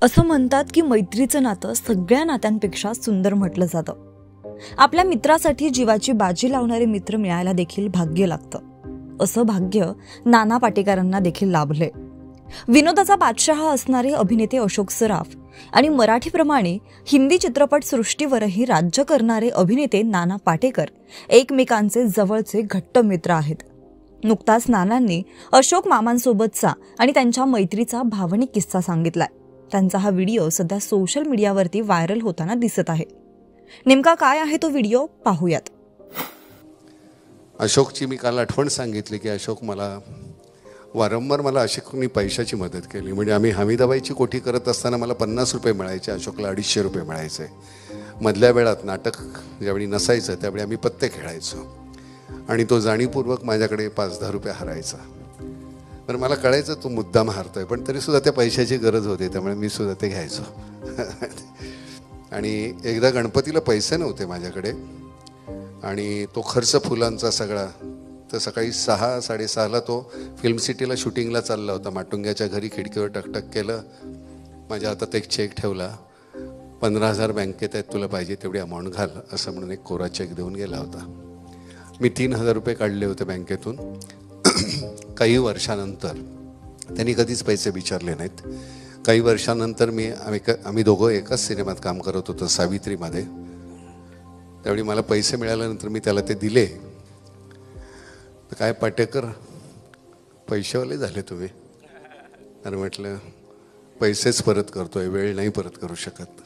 असं म्हणतात की मैत्रीचं नातं सगळ्या नात्यांपेक्षा सुंदर म्हटलं जातं. आपल्या मित्रासाठी जीवाची बाजी लावणारे मित्र मिळायला देखील भाग्य लागतं. असं भाग्य नाना पाटेकरांना देखील लाभलंय. विनोदाचा बादशाह असणारे अभिनेते अशोक सराफ आणि मराठीप्रमाणे हिंदी चित्रपट सृष्टीवरही राज्य करणारे अभिनेते नाना पाटेकर एकमेकांचे जवळचे घट्ट मित्र आहेत. नुकताच नानांनी अशोक मामांसोबतचा आणि त्यांच्या मैत्रीचा भावनिक किस्सा सांगितलाय. त्यांचा हा व्हिडिओ सध्या सोशल मीडियावरती व्हायरल होताना दिसत आहे. नेमका काय आहे तो व्हिडिओ पाहूयात. अशोकची मी काल आठवण सांगितली की अशोक वारंवार मला अशोकनी पैशाची मदत केली. म्हणजे आम्ही हमीदाबाईची कोठी करत असताना मला 50 रुपये मिळायचे, अशोकला 250 रुपये मिळायचे. मधल्या वेळात नाटक ज्यावेळी नसायचं त्यावेळी आम्ही पत्ते खेळायचो आणि तो जाणीवपूर्वक माझ्याकडे 5-10 रुपये हरायचा. तर मला कळायचं तो मुद्दाम हारतोय, पण तरीसुद्धा त्या पैशाची गरज होती, त्यामुळे मी सुद्धा ते घ्यायचो. आणि एकदा गणपतीला पैसे नव्हते माझ्याकडे आणि तो खर्च फुलांचा सगळा. तर सकाळी 6-6:30ला तो फिल्म सिटीला शूटिंगला चालला होता. माटुंग्याच्या घरी खिडकीवर टकटक केलं. माझ्या हातात एक चेक ठेवला. 15,000 बँकेत आहेत, तुला पाहिजे तेवढी अमाऊंट घाल असं म्हणून एक कोरा चेक देऊन गेला होता. मी 3,000 रुपये काढले होते बँकेतून. काही वर्षानंतर त्यांनी कधीच पैसे विचारले नाहीत. काही वर्षानंतर आम्ही दोघं एकाच सिनेमात काम करत होतो, सावित्रीमध्ये. त्यावेळी मला पैसे मिळाल्यानंतर मी त्याला ते दिले. तर काय पाटेकर पैसेवाले झाले तुम्ही? आणि म्हटलं पैसेच परत करतोय, वेळ नाही परत करू शकत.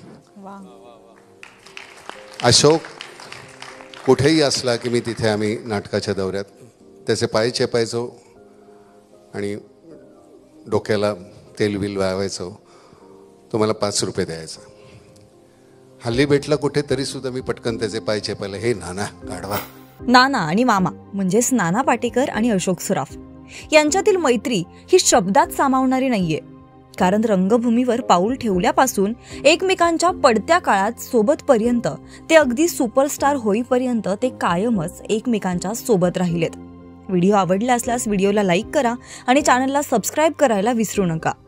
अशोक कुठेही असला की मी तिथे आम्ही नाटकाच्या दौऱ्यात त्याचे पाय चेपायचो आणि डोक्याला तेल बिल वावायचो. तो मला 5 रुपये द्यायचा. हल्ली भेटला कुठे तरी सुद्धा मी पटकन त्याचे पाय चेपायला, हे नाना गाढवा. नाना आणि मामा म्हणजेच नाना पाटेकर आणि अशोक सराफ यांच्यातील मैत्री ही शब्दात सामावणारी नाहीये. कारण रंगभूमीवर पाऊल ठेवल्यापासून एकमेकांच्या पडत्या काळात सोबतपर्यंत ते अगदी सुपरस्टार होईपर्यंत ते कायमच एकमेकांच्या सोबत राहिलेत. व्हिडिओ आवडला असल्यास व्हिडिओला लाईक करा आणि चॅनलला सबस्क्राईब करायला विसरू नका.